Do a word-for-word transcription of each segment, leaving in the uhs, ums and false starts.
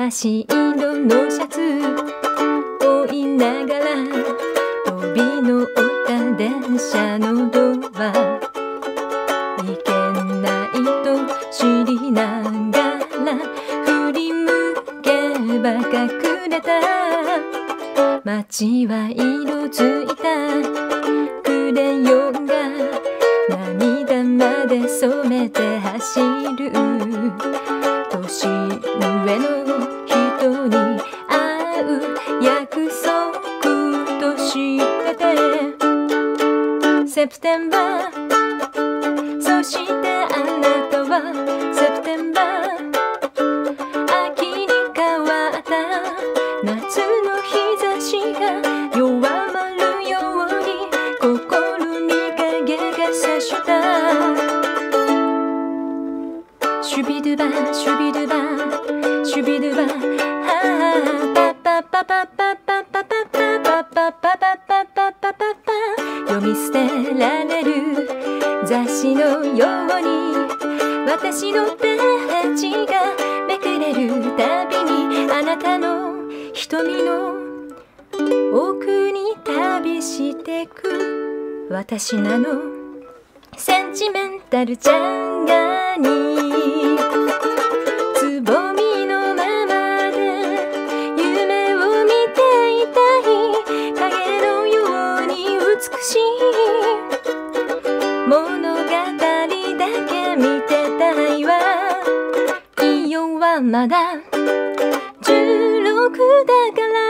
しい色のシャツ追いながら飛び乗った電車のドア、いけないと知りながら振り向けば隠れた街は色づいたクレヨンが涙まで染めて走る、年上の人に会う約束としてて、セプテンバー、そしてあなたはセプテンバー、秋に変わった夏の日差しが弱まるように心に影が差した。シュビドゥバシュビドゥバシュビドゥバ、パパパパパパパパパパパパパパパパパ、読み捨てられる雑誌のように私のページがめくれるたびにあなたの瞳の奥に旅してく私なのセンチメンタルちゃんがにつぼみのままで夢を見ていたい、影のように美しい物語だけ見てたいわ。イオはまだじゅうろくだから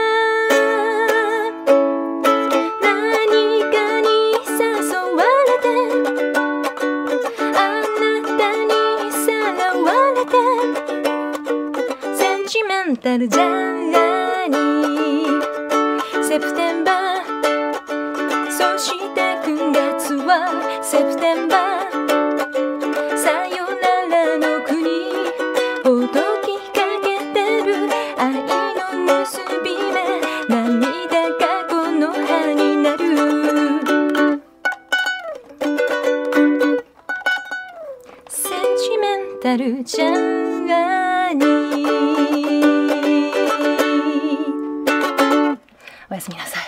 何かに誘われてあなたにさらわれてセンチメンタルジャーニー、セプテンバー、そしてくがつはセプテンバー、さよならの国ほどきかけてる愛の結び目、涙がこの葉になるセンチメンタルジャーニー。おやすみなさい。